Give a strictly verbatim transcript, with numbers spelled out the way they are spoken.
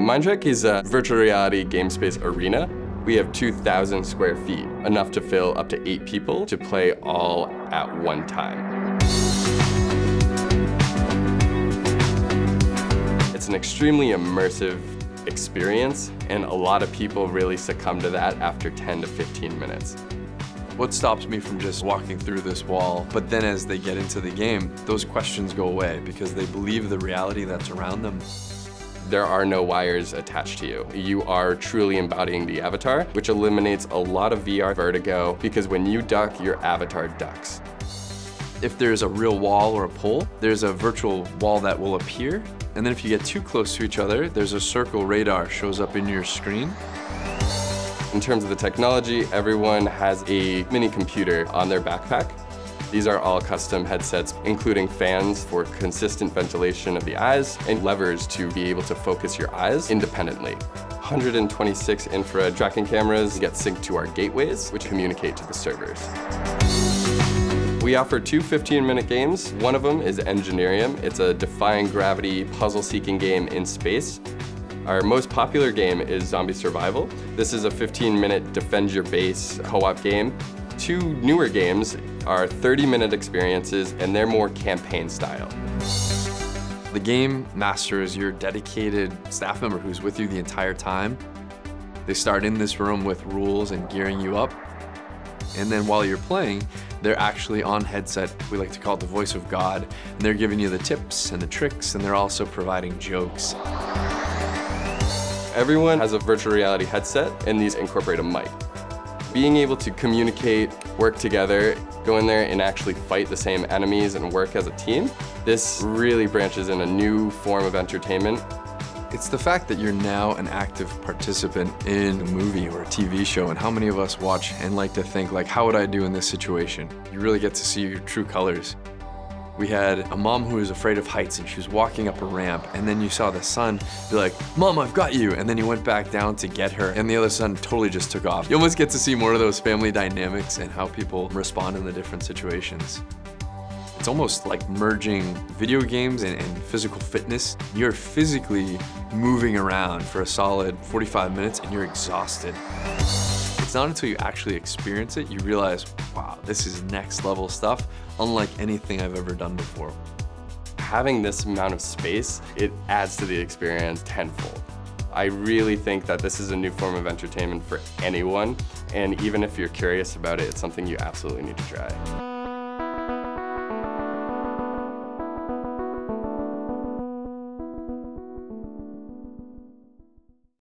MindTrek is a virtual reality game space arena. We have two thousand square feet, enough to fill up to eight people to play all at one time. It's an extremely immersive experience, and a lot of people really succumb to that after ten to fifteen minutes. What stops me from just walking through this wall, but then as they get into the game, those questions go away because they believe the reality that's around them. There are no wires attached to you. You are truly embodying the avatar, which eliminates a lot of V R vertigo because when you duck, your avatar ducks. If there's a real wall or a pole, there's a virtual wall that will appear. And then if you get too close to each other, there's a circle radar shows up in your screen. In terms of the technology, everyone has a mini computer on their backpack. These are all custom headsets, including fans for consistent ventilation of the eyes and levers to be able to focus your eyes independently. one hundred twenty-six infrared tracking cameras get synced to our gateways, which communicate to the servers. We offer two fifteen minute games. One of them is Engineerium. It's a defying gravity, puzzle-seeking game in space. Our most popular game is Zombie Survival. This is a fifteen minute defend your base co-op game. Two newer games are thirty minute experiences, and they're more campaign style. The game master is your dedicated staff member who's with you the entire time. They start in this room with rules and gearing you up. And then while you're playing, they're actually on headset. We like to call it the voice of God. And they're giving you the tips and the tricks, and they're also providing jokes. Everyone has a virtual reality headset, and these incorporate a mic. Being able to communicate, work together, go in there and actually fight the same enemies and work as a team, this really branches in a new form of entertainment. It's the fact that you're now an active participant in a movie or a T V show, and how many of us watch and like to think, like, how would I do in this situation? You really get to see your true colors. We had a mom who was afraid of heights, and she was walking up a ramp, and then you saw the son be like, "Mom, I've got you," and then you went back down to get her, and the other son totally just took off. You almost get to see more of those family dynamics and how people respond in the different situations. It's almost like merging video games and, and physical fitness. You're physically moving around for a solid forty-five minutes, and you're exhausted. It's not until you actually experience it, you realize, wow, this is next level stuff, unlike anything I've ever done before. Having this amount of space, it adds to the experience tenfold. I really think that this is a new form of entertainment for anyone, and even if you're curious about it, it's something you absolutely need to try.